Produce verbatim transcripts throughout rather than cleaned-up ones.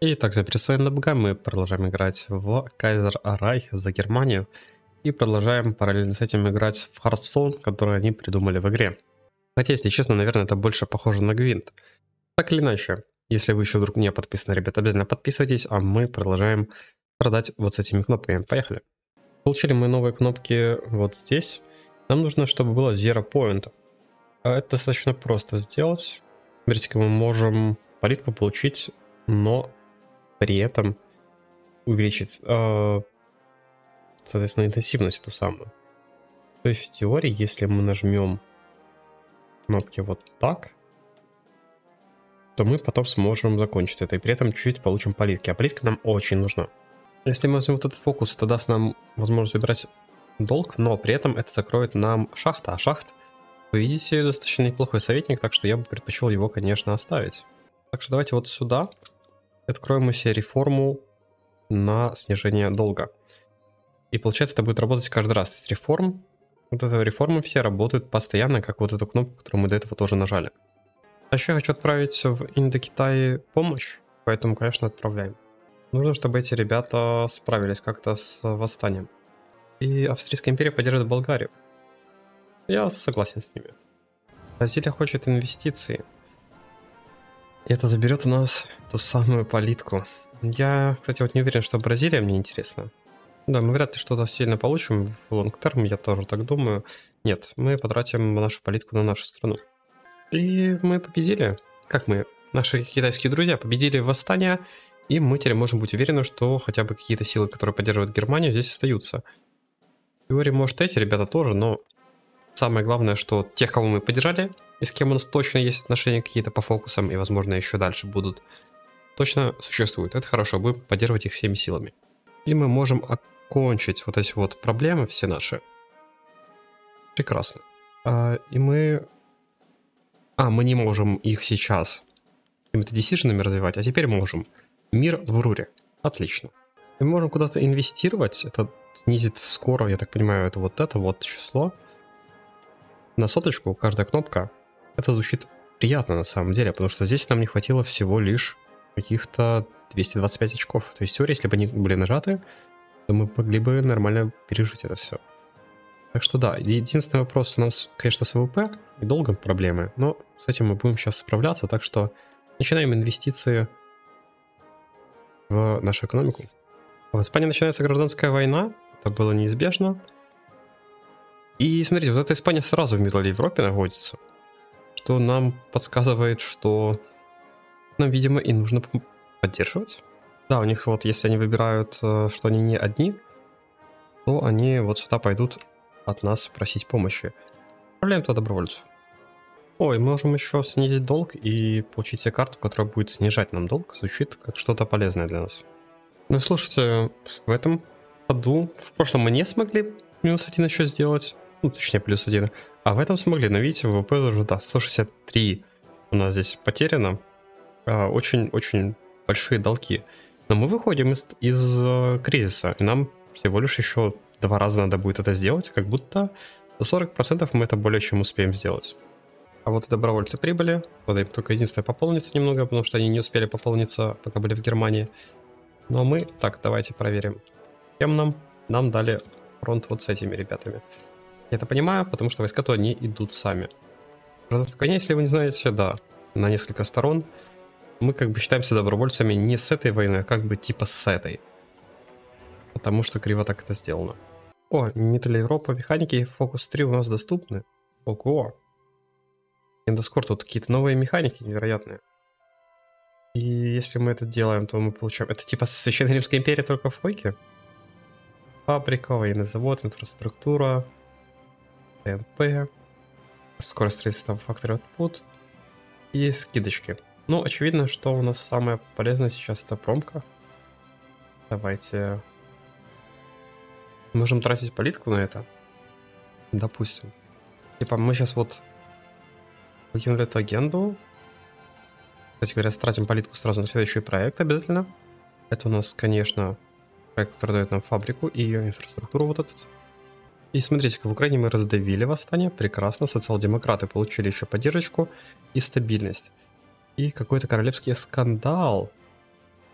Итак, запрессуем на бога, мы продолжаем играть в Кайзер Райх за Германию. И продолжаем параллельно с этим играть в Hearthstone, который они придумали в игре. Хотя, если честно, наверное, это больше похоже на Гвинт. Так или иначе, если вы еще вдруг не подписаны, ребята, обязательно подписывайтесь, а мы продолжаем продать вот с этими кнопками. Поехали. Получили мы новые кнопки вот здесь. Нам нужно, чтобы было Zero Point. Это достаточно просто сделать. Смотрите, мы можем политику получить, но при этом увеличить, э, соответственно, интенсивность эту самую. То есть в теории, если мы нажмем кнопки вот так, то мы потом сможем закончить это и при этом чуть-чуть получим политики. А политика нам очень нужна. Если мы возьмем вот этот фокус, то даст нам возможность выбирать долг, но при этом это закроет нам шахта. А шахт, вы видите, достаточно неплохой советник, так что я бы предпочел его, конечно, оставить. Так что давайте вот сюда откроем мы себе реформу на снижение долга. И получается, это будет работать каждый раз. То есть реформ, вот эта реформы все работают постоянно, как вот эту кнопку, которую мы до этого тоже нажали. А еще я хочу отправить в Индокитай помощь, поэтому, конечно, отправляем. Нужно, чтобы эти ребята справились как-то с восстанием. И Австрийская империя поддерживает Болгарию. Я согласен с ними. Бразилия хочет инвестиции. И это заберет у нас ту самую политку. Я, кстати, вот не уверен, что Бразилия мне интересна. Да, мы вряд ли что-то сильно получим в лонгтерм, я тоже так думаю. Нет, мы потратим нашу политику на нашу страну. И мы победили. Как мы? Наши китайские друзья победили восстание, и мы теперь можем быть уверены, что хотя бы какие-то силы, которые поддерживают Германию, здесь остаются. В теории, может, эти ребята тоже, но самое главное, что тех, кого мы поддержали, и с кем у нас точно есть отношения какие-то по фокусам, и, возможно, еще дальше будут, точно существуют. Это хорошо, будем поддерживать их всеми силами. И мы можем окончить вот эти вот проблемы все наши. Прекрасно. А, и мы... А, мы не можем их сейчас какими-то decision'ами развивать, а теперь можем. Мир в Руре. Отлично. И мы можем куда-то инвестировать. Это снизит скоро, я так понимаю, это вот это вот число. На соточку каждая кнопка. Это звучит приятно на самом деле, потому что здесь нам не хватило всего лишь каких-то двести двадцать пять очков. То есть в теории, если бы они были нажаты, то мы могли бы нормально пережить это все. Так что да, единственный вопрос у нас, конечно, с ВВП и долгом проблемы, но с этим мы будем сейчас справляться, так что начинаем инвестиции в нашу экономику. В Испании начинается гражданская война, это было неизбежно. И смотрите, вот эта Испания сразу в Миddle Европе находится, что нам подсказывает, что нам, видимо, и нужно поддерживать. Да, у них вот, если они выбирают, что они не одни, то они вот сюда пойдут от нас просить помощи. Отправляем туда добровольцев. Ой, мы можем еще снизить долг и получить себе карту, которая будет снижать нам долг. Звучит как что-то полезное для нас. Ну, слушайте, в этом году, в прошлом мы не смогли минус один еще сделать. Ну, точнее, плюс один. А в этом смогли. Но видите, ВВП уже, да, сто шестьдесят три у нас здесь потеряно. Очень-очень большие долги. Но мы выходим из, из э, кризиса. И нам всего лишь еще два раза надо будет это сделать. Как будто за сорок процентов мы это более чем успеем сделать. А вот и добровольцы прибыли. Надо им только единственное пополниться немного, потому что они не успели пополниться, пока были в Германии. Но мы... Так, давайте проверим. Кем нам? Нам дали фронт вот с этими ребятами. Я это понимаю, потому что войска-то они идут сами. Гражданская война, если вы не знаете, да, на несколько сторон. Мы как бы считаемся добровольцами не с этой войны, а как бы типа с этой. Потому что криво так это сделано. О, Middle Европа, механики и Focus три у нас доступны. Ого. Эндоскор, тут какие-то новые механики невероятные. И если мы это делаем, то мы получаем... Это типа Священная Римская империя только в Фойке? Фабрика, военный завод, инфраструктура, ТНП, скорость строительства Factory Output и скидочки. Ну, очевидно, что у нас самое полезное сейчас это промка. Давайте... Можем тратить политику на это? Допустим. Типа мы сейчас вот выкинули эту агенду. Кстати говоря, тратим политику сразу на следующий проект обязательно. Это у нас, конечно, проект, который дает нам фабрику и ее инфраструктуру вот этот. И смотрите-ка, в Украине мы раздавили восстание. Прекрасно. Социал-демократы получили еще поддержку и стабильность. И какой-то королевский скандал.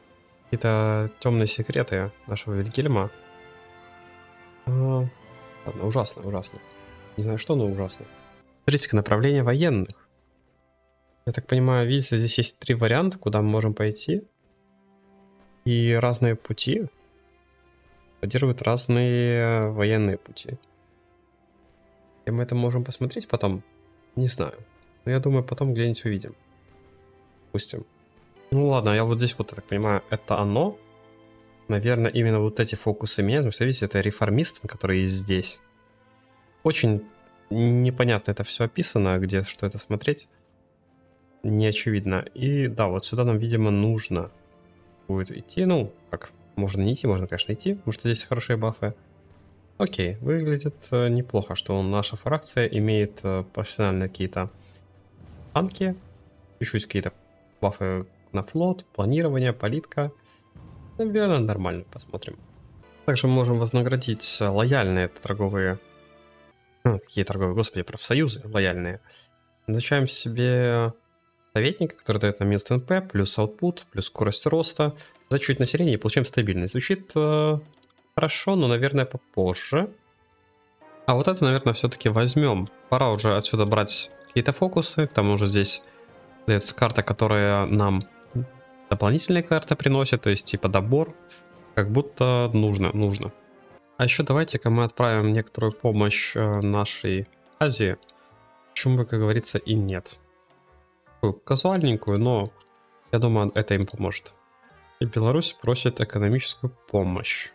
какие-то темные секреты нашего Вильгельма. А, ладно, ужасно, ужасно. Не знаю, что, но ужасно. Смотрите-ка, направление военных. Я так понимаю, видите, здесь есть три варианта, куда мы можем пойти. И разные пути поддерживают разные военные пути. И мы это можем посмотреть потом? Не знаю. Но я думаю, потом где-нибудь увидим. Допустим. Ну ладно, я вот здесь вот, я так понимаю, это оно. Наверное, именно вот эти фокусы меняют. Потому что, видите, это реформист, который есть здесь. Очень непонятно это все описано, где что это смотреть. Не очевидно. И да, вот сюда нам, видимо, нужно будет идти. Ну, как, можно не идти, можно, конечно, идти, потому что здесь хорошие бафы. Окей, выглядит э, неплохо, что наша фракция имеет э, профессиональные какие-то танки, чуть-чуть какие-то бафы на флот, планирование, политка. Наверное, нормально, посмотрим. Также мы можем вознаградить лояльные торговые... А, какие торговые, господи, профсоюзы лояльные. Назначаем себе советника, который дает нам минус ТНП, плюс output, плюс скорость роста. За чуть население и получаем стабильность. Звучит э, хорошо, но, наверное, попозже. А вот это, наверное, все-таки возьмем. Пора уже отсюда брать какие-то фокусы. К тому же здесь дается карта, которая нам дополнительные карты приносит, то есть типа добор. Как будто нужно, нужно. А еще давайте-ка мы отправим некоторую помощь э, нашей Азии. Почему бы, как говорится, и нет. Такую казуальненькую, но я думаю, это им поможет. И Беларусь просит экономическую помощь.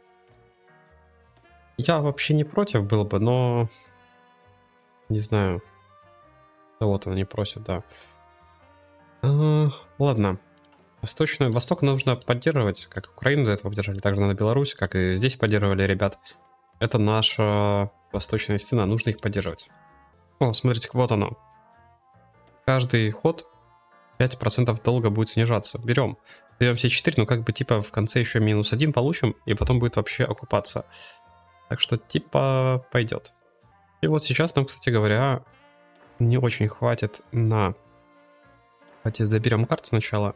Я вообще не против был бы, но... Не знаю. Да вот она не просит, да. А, ладно. Восточную... Восток нужно поддерживать, как Украину до этого поддержали, также надо Беларусь, как и здесь поддерживали ребят. Это наша восточная стена, нужно их поддерживать. О, смотрите, вот оно. Каждый ход пять процентов долга будет снижаться. Берем. Берем все четыре, но как бы типа в конце еще минус один получим, и потом будет вообще окупаться. Так что типа пойдет. И вот сейчас нам, кстати говоря, не очень хватит на... Давайте доберем карт сначала.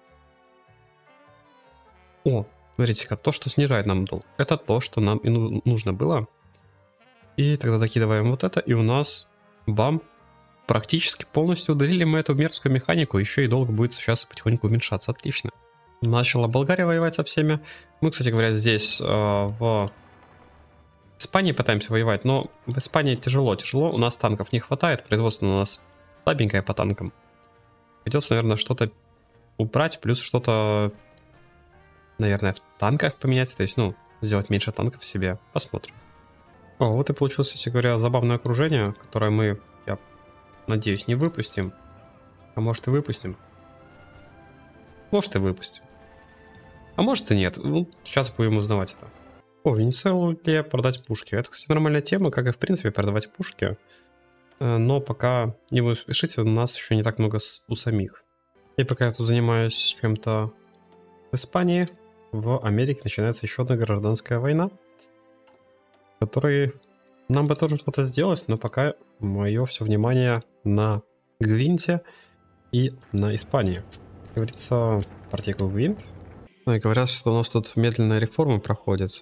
О, смотрите-ка, то, что снижает нам долг, это то, что нам и нужно было. И тогда докидываем вот это, и у нас, бам, практически полностью удалили мы эту мерзкую механику, еще и долг будет сейчас потихоньку уменьшаться, отлично. Начала Болгария воевать со всеми. Мы, кстати говоря, здесь э, в Испании пытаемся воевать, но в Испании тяжело, тяжело, у нас танков не хватает, производство у нас слабенькое по танкам. Придется, наверное, что-то убрать, плюс что-то, наверное, в танках поменять, то есть, ну, сделать меньше танков в себе, посмотрим. О, вот и получилось, кстати говоря, забавное окружение, которое мы, я надеюсь, не выпустим. А может и выпустим. Может и выпустим. А может и нет. Ну, сейчас будем узнавать это. О, Венесуэлу ли продать пушки? Это, кстати, нормальная тема, как и в принципе продавать пушки. Но пока не буду спешить, у нас еще не так много у самих. И пока я тут занимаюсь чем-то в Испании, в Америке начинается еще одна гражданская война, в которой нам бы тоже что-то сделать, но пока мое все внимание на Гвинте и на Испании. Как говорится, партийку Гвинт. Ну и говорят, что у нас тут медленная реформа проходит.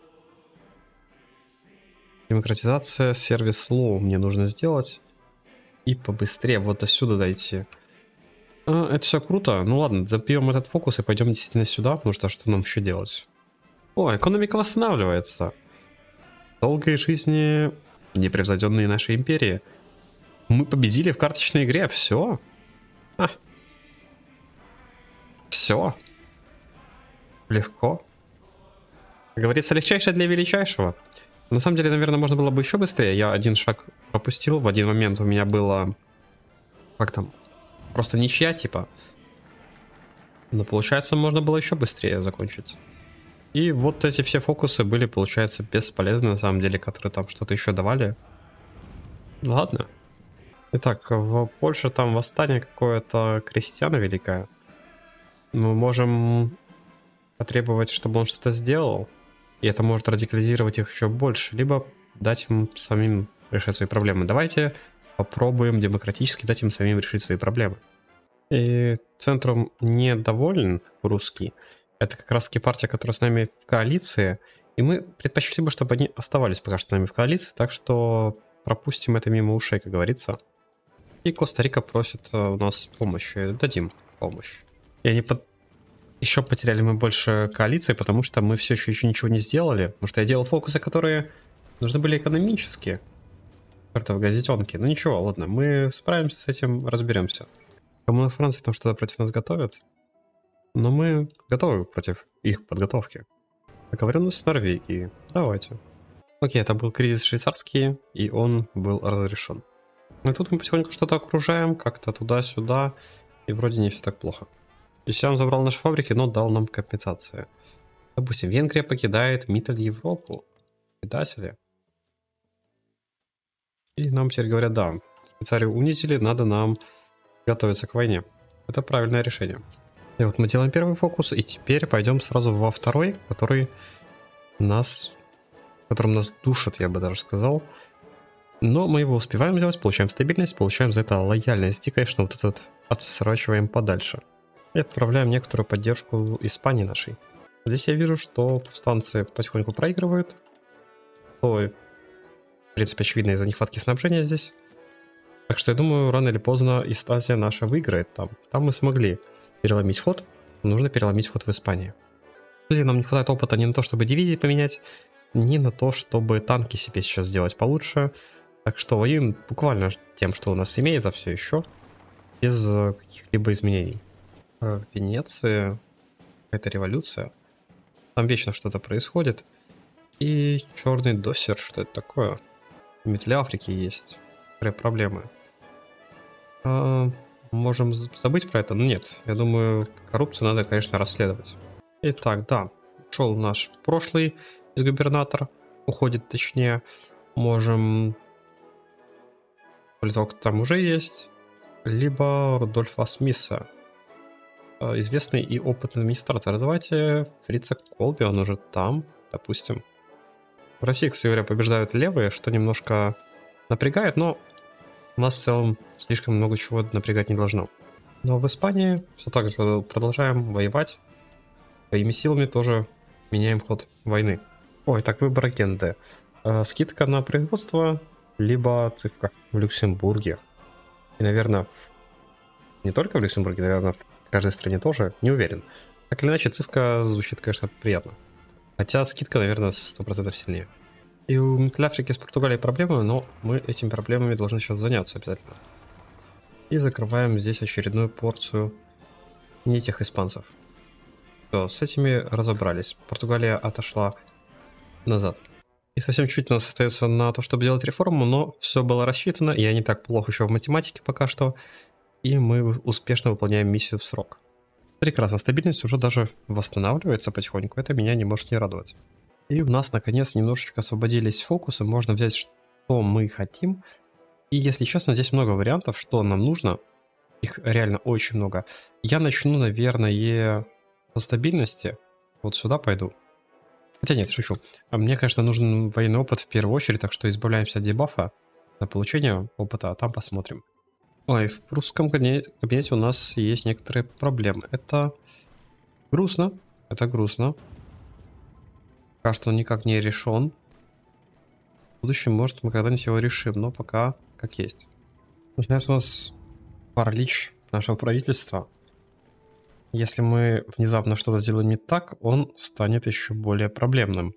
Демократизация, сервис лоу мне нужно сделать. И побыстрее вот до сюда дойти. А, это все круто. Ну ладно, добьем этот фокус и пойдем действительно сюда, потому что что нам еще делать? О, экономика восстанавливается. Долгой жизни непревзойденные нашей империи. Мы победили в карточной игре, все. А. Все. Легко. Как говорится, легчайшее для величайшего. На самом деле, наверное, можно было бы еще быстрее. Я один шаг пропустил. В один момент у меня было... Как там? Просто ничья, типа. Но получается, можно было еще быстрее закончить. И вот эти все фокусы были, получается, бесполезны, на самом деле, которые там что-то еще давали. Ладно. Итак, в Польше там восстание какое-то крестьяна великое. Мы можем потребовать, чтобы он что-то сделал. И это может радикализировать их еще больше. Либо дать им самим решать свои проблемы. Давайте попробуем демократически дать им самим решить свои проблемы. И Центрум недоволен русский. Это как раз таки партия, которая с нами в коалиции. И мы предпочли бы, чтобы они оставались пока что с нами в коалиции. Так что пропустим это мимо ушей, как говорится. И Коста-Рика просит у нас помощи. Дадим помощь. И они под... еще потеряли мы больше коалиции, потому что мы все еще, еще ничего не сделали. Потому что я делал фокусы, которые нужны были экономические. Чертовы газетенки. Ну ничего, ладно, мы справимся с этим, разберемся. Коммуна Франции там что-то против нас готовят. Но мы готовы против их подготовки. Договоренность с Норвегией. Давайте. Окей, это был кризис швейцарский, и он был разрешен. И тут мы потихоньку что-то окружаем, как-то туда-сюда, и вроде не все так плохо. Исям забрал наши фабрики, но дал нам компенсации. Допустим, Венгрия покидает Миттель Европу. Предатели. И нам теперь говорят, да, Швейцарию унизили, надо нам готовиться к войне. Это правильное решение. И вот мы делаем первый фокус, и теперь пойдем сразу во второй, который нас, которым нас душит, я бы даже сказал. Но мы его успеваем делать, получаем стабильность, получаем за это лояльность. И, конечно, вот этот отсрачиваем подальше. И отправляем некоторую поддержку Испании нашей. Здесь я вижу, что повстанцы потихоньку проигрывают. То, в принципе, очевидно из-за нехватки снабжения здесь. Так что я думаю, рано или поздно Истазия наша выиграет там. Там мы смогли переломить ход. Нужно переломить ход в Испании. Или нам не хватает опыта не на то, чтобы дивизии поменять, не на то, чтобы танки себе сейчас сделать получше. Так что воюем буквально тем, что у нас имеется все еще, без каких-либо изменений. В Венеции какая-то революция. Там вечно что-то происходит. И черный досер, что это такое? В Метле Африки есть проблемы. А, можем забыть про это? Но нет, я думаю, коррупцию надо, конечно, расследовать. Итак, да, ушел наш прошлый из губернатор, уходит точнее. Можем... Политолог там уже есть. Либо Рудольфа Смиса. Известный и опытный администратор. Давайте Фрица Колби, он уже там, допустим. В России, кстати говоря, побеждают левые, что немножко напрягает, но у нас в целом слишком много чего напрягать не должно. Но в Испании все так же продолжаем воевать. Своими силами тоже меняем ход войны. Ой, так выбор агенты. Э, скидка на производство, либо цифка в Люксембурге. И, наверное, в... не только в Люксембурге, наверное, в каждой стране тоже, не уверен. Так или иначе, цифка звучит, конечно, приятно. Хотя скидка, наверное, сто процентов сильнее. И у Миттель Африки с Португалией проблемы, но мы этими проблемами должны сейчас заняться обязательно. И закрываем здесь очередную порцию не тех испанцев. Все, с этими разобрались. Португалия отошла назад. И совсем чуть у нас остается на то, чтобы делать реформу, но все было рассчитано, я не так плохо еще в математике пока что. И мы успешно выполняем миссию в срок. Прекрасно, стабильность уже даже восстанавливается потихоньку, это меня не может не радовать. И у нас наконец немножечко освободились фокусы, можно взять, что мы хотим. И если честно, здесь много вариантов, что нам нужно. Их реально очень много. Я начну, наверное, по стабильности. Вот сюда пойду. Хотя нет, шучу. Мне, конечно, нужен военный опыт в первую очередь, так что избавляемся от дебафа на получение опыта, а там посмотрим. Ой, в прусском кабинете у нас есть некоторые проблемы. Это грустно. Это грустно. Пока что он никак не решен. В будущем, может, мы когда-нибудь его решим, но пока как есть. Начинается у нас паралич нашего правительства. Если мы внезапно что-то сделаем не так, он станет еще более проблемным.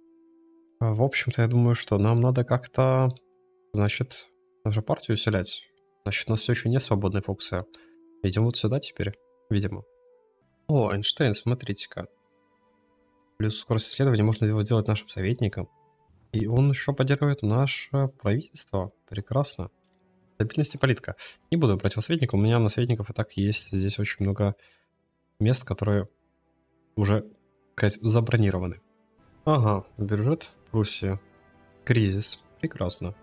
В общем-то, я думаю, что нам надо как-то, значит, нашу партию усилять. Значит, у нас все еще не свободные фокусы. Идем вот сюда теперь, видимо. О, Эйнштейн, смотрите-ка. Плюс скорость исследования можно его сделать нашим советником. И он еще поддерживает наше правительство. Прекрасно. Стабильность и политика. Не буду брать его советника. У меня на советников и так есть здесь очень много мест, которые уже, так сказать, забронированы. Ага, бюджет в Пруссии. Кризис. Прекрасно.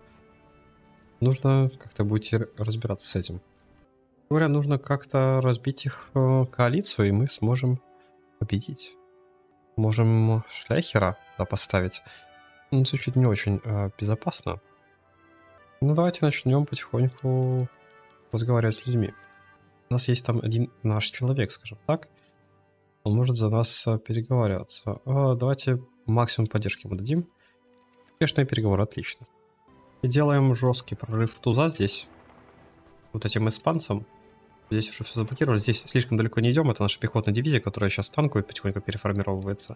Нужно как-то будет разбираться с этим. Говоря, нужно как-то разбить их э, коалицию, и мы сможем победить. Можем шляхера да, поставить. Ну, звучит не очень э, безопасно. Ну, давайте начнем потихоньку разговаривать с людьми. У нас есть там один наш человек, скажем так. Он может за нас а, переговариваться. А, давайте максимум поддержки ему дадим. Успешные переговоры, отлично. И делаем жесткий прорыв туза здесь. Вот этим испанцам. Здесь уже все заблокировали. Здесь слишком далеко не идем. Это наша пехотная дивизия, которая сейчас танкует, потихоньку переформировывается.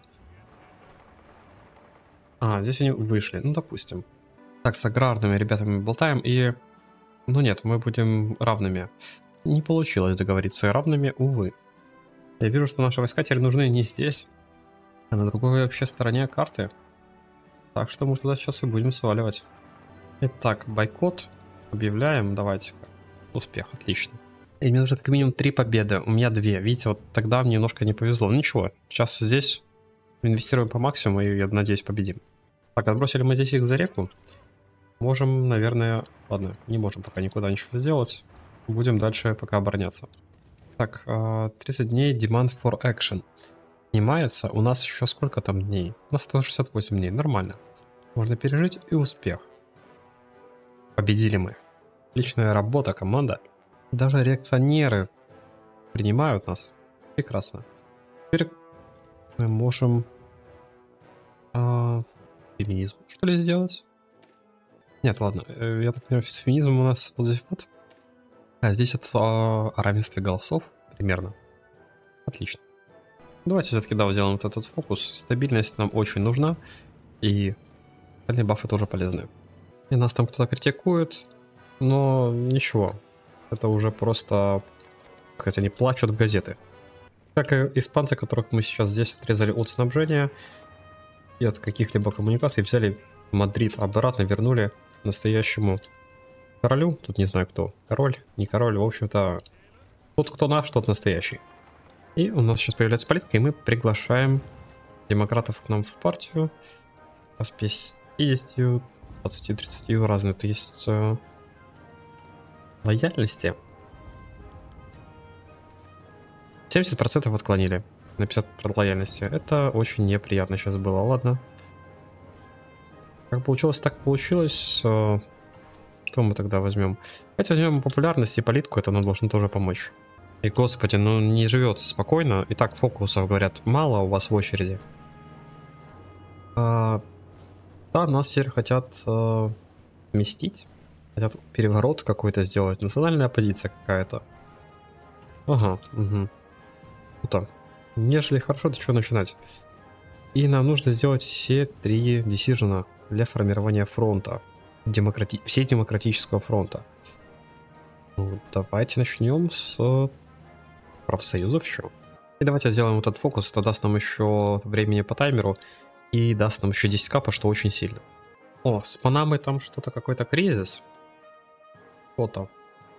А, здесь они вышли. Ну, допустим. Так, с аграрными ребятами болтаем. И... Ну нет, мы будем равными. Не получилось договориться равными, увы. Я вижу, что наши войска теперь нужны не здесь, а на другой вообще стороне карты. Так что мы туда сейчас и будем сваливать. Итак, бойкот объявляем. Давайте-ка. Успех, отлично. И мне нужно как минимум три победы. У меня две. Видите, вот тогда мне немножко не повезло. Ну ничего, сейчас здесь инвестируем по максимуму и, я надеюсь, победим. Так, отбросили мы здесь их за реку. Можем, наверное... Ладно, не можем пока никуда ничего сделать. Будем дальше пока обороняться. Так, тридцать дней demand for action. Снимается. У нас еще сколько там дней? У нас сто шестьдесят восемь дней. Нормально. Можно пережить и успех. Победили мы. Отличная работа, команда. Даже реакционеры принимают нас. Прекрасно. Теперь мы можем... А, феминизм, что ли, сделать? Нет, ладно. Я так понимаю, с феминизмом у нас вот здесь вот. А здесь это о равенстве голосов примерно. Отлично. Давайте все-таки, да, сделаем вот этот фокус. Стабильность нам очень нужна. И остальные бафы тоже полезны. И нас там кто-то критикует. Но ничего. Это уже просто... Кстати, они плачут в газеты. Как и испанцы, которых мы сейчас здесь отрезали от снабжения и от каких-либо коммуникаций, взяли Мадрид обратно, вернули настоящему королю. Тут не знаю кто. Король, не король. В общем-то, тот, кто наш, тот настоящий. И у нас сейчас появляется политика, и мы приглашаем демократов к нам в партию. С пятьдесят, двадцать, тридцать разные. То есть э, лояльности. семьдесят процентов отклонили на пятьдесят процентов лояльности. Это очень неприятно сейчас было. Ладно. Как получилось, так получилось. Э, что мы тогда возьмем? Давайте возьмем популярность и политику. Это нам должно тоже помочь. И, господи, ну не живется спокойно. И так фокусов, говорят, мало у вас в очереди. А, да, нас теперь хотят а, вместить. Хотят переворот какой-то сделать. Национальная оппозиция какая-то. Ага, угу. Круто. Нежели хорошо, то что начинать? И нам нужно сделать все три decision для формирования фронта. Демократи... Все демократического фронта. Ну, давайте начнем с профсоюзов еще. И давайте сделаем вот этот фокус. Это даст нам еще времени по таймеру. И даст нам еще десять капа, что очень сильно. О, с Панамой там что-то, какой-то кризис. Фото.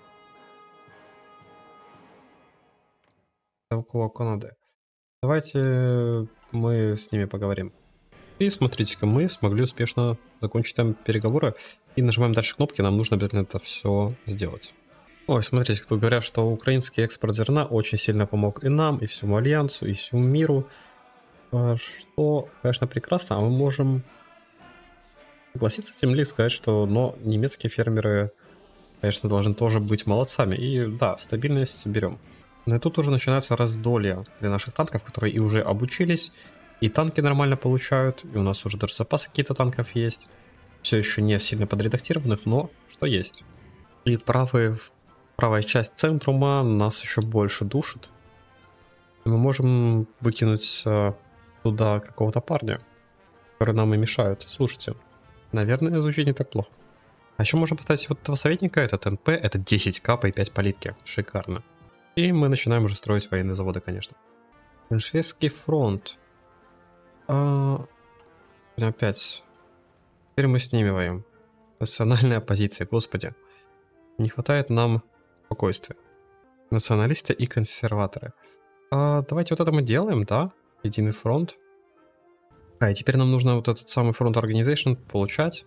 Около Канады. Давайте мы с ними поговорим. И смотрите-ка, мы смогли успешно закончить там переговоры. И нажимаем дальше кнопки, нам нужно обязательно это все сделать. Ой, смотрите, кто говорят, что украинский экспорт зерна очень сильно помог и нам, и всему альянсу, и всему миру. Что, конечно, прекрасно, а мы можем согласиться с земли и сказать, что но немецкие фермеры, конечно, должны тоже быть молодцами. И да, стабильность берем. Но и тут уже начинается раздолье для наших танков, которые и уже обучились, и танки нормально получают, и у нас уже даже запасы какие-то танков есть. Все еще не сильно подредактированных, но что есть. И правый, правая часть центрума нас еще больше душит. И мы можем выкинуть туда какого-то парня, который нам и мешают. Слушайте, наверное, звучит не так плохо. А еще можем поставить вот этого советника, этот эн пэ, это десять капа и пять политки. Шикарно. И мы начинаем уже строить военные заводы, конечно. Шведский фронт. А... Опять. Теперь мы с ними воюем. Национальная оппозиция, господи. Не хватает нам спокойствия. Националисты и консерваторы. А, давайте вот это мы делаем, да? Единый фронт. А, и теперь нам нужно вот этот самый фронт Organization получать.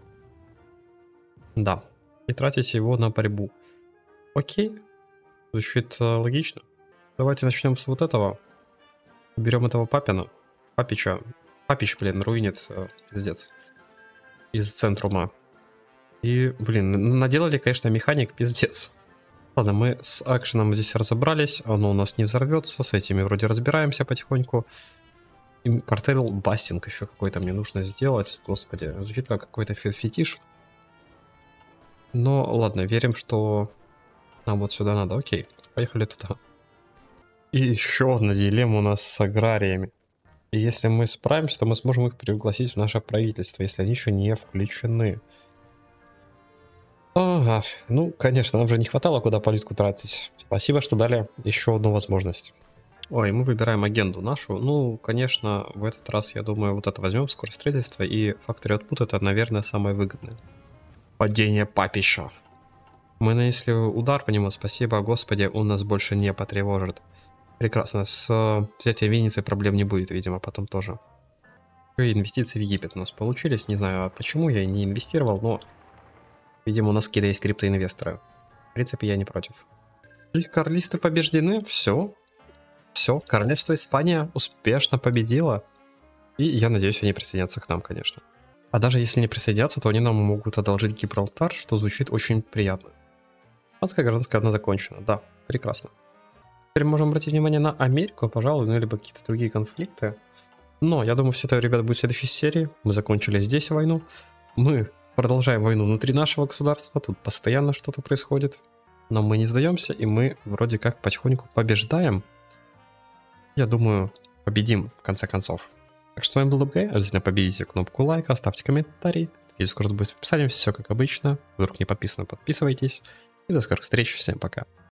Да. И тратить его на борьбу. Окей. Звучит э, логично. Давайте начнем с вот этого. Берем этого Папина. Папича. Папич, блин, руинит. Э, пиздец. Из центрума. И, блин, наделали, конечно, механик пиздец. Ладно, мы с акшеном здесь разобрались, оно у нас не взорвется, с этими вроде разбираемся потихоньку. И картель бастинг еще какой-то мне нужно сделать, господи, звучит как какой-то фетиш. Но ладно, верим, что нам вот сюда надо, окей, поехали туда. И еще одна дилемма у нас с аграриями. И если мы справимся, то мы сможем их пригласить в наше правительство, если они еще не включены. Ага, ну, конечно, нам же не хватало куда политику тратить. Спасибо, что дали еще одну возможность. Ой, мы выбираем агенду нашу. Ну, конечно, в этот раз, я думаю, вот это возьмем, скорость строительства, и Factory Output это, наверное, самое выгодное. Падение папища. Мы нанесли удар по нему, спасибо, господи, он нас больше не потревожит. Прекрасно, с взятием Венеции проблем не будет, видимо, потом тоже. И инвестиции в Египет у нас получились, не знаю почему, я не инвестировал, но, видимо, у нас какие-то есть криптоинвесторы. В принципе, я не против. И карлисты побеждены, все. Все, королевство Испания успешно победило. И я надеюсь, они присоединятся к нам, конечно. А даже если не присоединятся, то они нам могут одолжить Гибралтар, что звучит очень приятно. Испанская гражданская война закончена, да, прекрасно. Теперь можем обратить внимание на Америку, пожалуй, ну либо какие-то другие конфликты. Но я думаю, все это, ребята, будет в следующей серии. Мы закончили здесь войну. Мы продолжаем войну внутри нашего государства. Тут постоянно что-то происходит. Но мы не сдаемся, и мы вроде как потихоньку побеждаем. Я думаю, победим в конце концов. Так что с вами был ДабГей. Обязательно победите кнопку лайка, ставьте комментарий. Видео скоро будет в описании, все как обычно. Вдруг не подписаны, подписывайтесь. И до скорых встреч. Всем пока.